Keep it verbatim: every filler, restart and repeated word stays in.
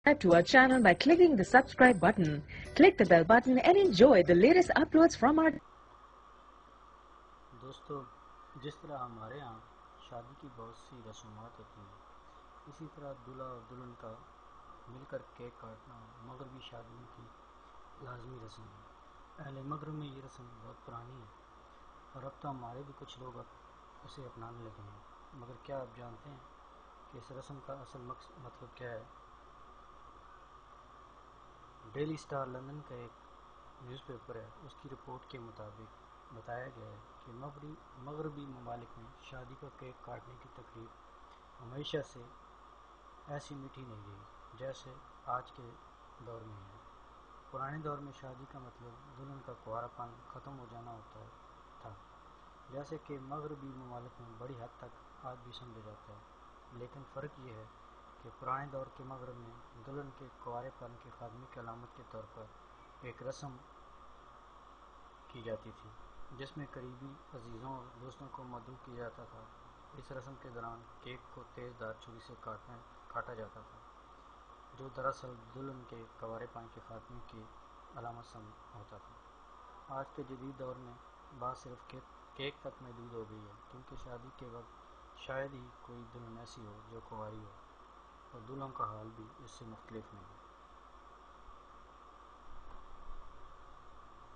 Subscribe to our channel by clicking the subscribe button. Click the bell button and enjoy the latest uploads from our دوستو، جس طرح ہمارے ہاں شادی کی بہت سی رسومات ہوتی ہیں، اسی طرح دلہا اور دلہن کا مل کر کیک کاٹنا مغربی شادیوں کی لازمی رسم ہے۔ اہل مغرب میں یہ رسم بہت پرانی ہے اور اب تو ہمارے بھی کچھ لوگ اب اسے اپنانے لگے ہیں، مگر کیا آپ جانتے ہیں کہ اس رسم کا اصل مقصد مطلب کیا ہے؟ ڈیلی سٹار لندن کا ایک نیوز پیپر ہے، اس کی رپورٹ کے مطابق بتایا گیا ہے کہ مغربی مغربی ممالک میں شادی کا کیک کاٹنے کی تقریب ہمیشہ سے ایسی میٹھی نہیں رہی جیسے آج کے دور میں ہے۔ پرانے دور میں شادی کا مطلب دلہن کا کنوارا پن ختم ہو جانا ہوتا تھا، جیسے کہ مغربی ممالک میں بڑی حد تک آج بھی سمجھا جاتا ہے، لیکن فرق یہ ہے کہ پرانے دور کے مغرب میں دلہن کے کنوارے پن کے خاتمے کی علامت کے طور پر ایک رسم کی جاتی تھی جس میں قریبی عزیزوں اور دوستوں کو مدعو کیا جاتا تھا۔ اس رسم کے دوران کیک کو تیز دھار چھری سے کاٹا جاتا تھا، جو دراصل دلہن کے کنوارے پن کے خاتمے کی علامت ہوتا تھا۔ آج کے جدید دور میں بات صرف کیک تک محدود ہو گئی ہے، کیونکہ شادی کے وقت شاید ہی کوئی دلہن ایسی ہو جو کنواری ہو، اور دلہوں کا حال بھی اس سے مختلف نہیں۔